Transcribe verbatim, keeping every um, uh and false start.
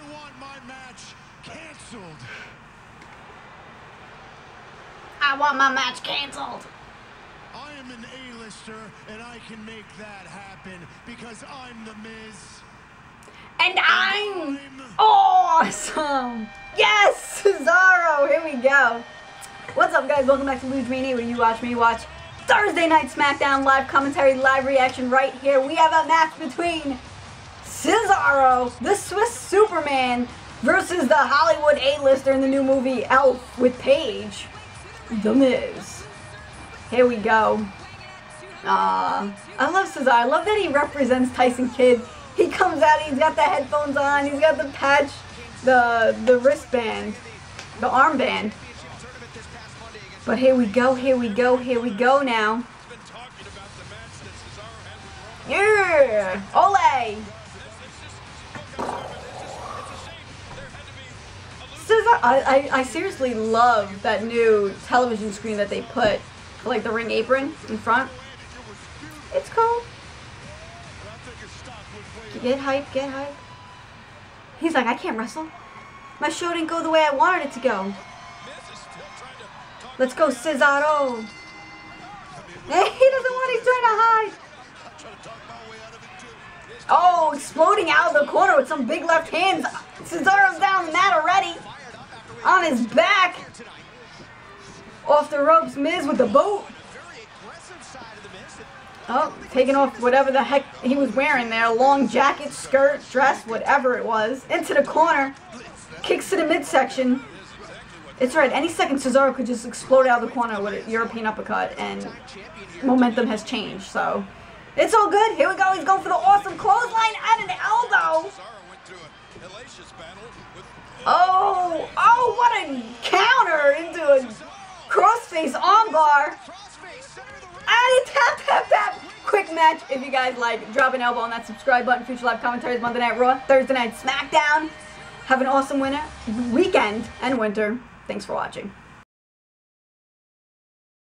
want my match canceled? I want my match canceled. I am an A-lister, and I can make that happen because I'm the Miz. And I'm, and I'm awesome. Yes, Cesaro. Here we go. What's up, guys? Welcome back to Luge Mania, where you watch me watch Thursday Night SmackDown live commentary, live reaction. Right here, we have a match between Cesaro, the Swiss Superman, versus the Hollywood A-lister in the new movie Elf with Paige, The Miz. Here we go. Uh, I love Cesaro. I love that he represents Tyson Kidd. He comes out, he's got the headphones on, he's got the patch, the the wristband, the armband. But here we go, here we go, here we go now. Yeah! Ole! Cesaro, I, I, I seriously love that new television screen that they put for like the ring apron in front. It's cool. Get hype, get hype. He's like, I can't wrestle. My show didn't go the way I wanted it to go. Let's go, Cesaro. Hey, he doesn't want, he's trying to hide. Oh, exploding out of the corner with some big left hands. Cesaro's down the mat already. On his back. Off the ropes, Miz with the boot. Oh, taking off whatever the heck he was wearing there. Long jacket, skirt, dress, whatever it was. Into the corner. Kicks to the midsection. It's right. Any second, Cesaro could just explode out of the corner with a European uppercut, and momentum has changed. So, it's all good. Here we go. He's going for the awesome clothesline and an elbow. Oh, oh, what a counter into a crossface armbar. And tap, tap, tap. Quick match. If you guys like, drop an elbow on that subscribe button. Future live commentaries, Monday Night Raw, Thursday Night SmackDown. Have an awesome winter, weekend and winter. Thanks for watching.